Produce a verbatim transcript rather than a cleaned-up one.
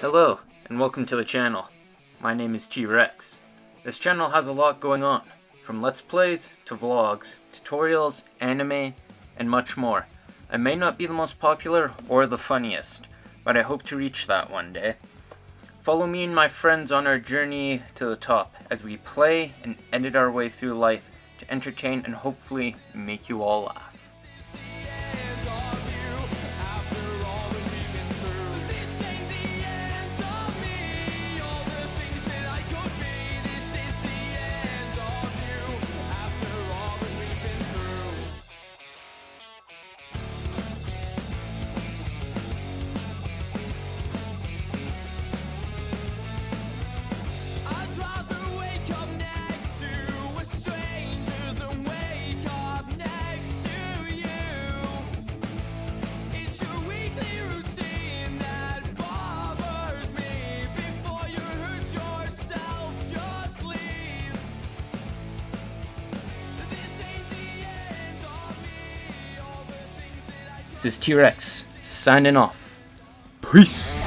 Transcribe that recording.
Hello, and welcome to the channel. My name is TWreckx. This channel has a lot going on, from Let's Plays to vlogs, tutorials, anime, and much more. I may not be the most popular or the funniest, but I hope to reach that one day. Follow me and my friends on our journey to the top as we play and edit our way through life to entertain and hopefully make you all laugh. This is TWreckx, signing off. Peace!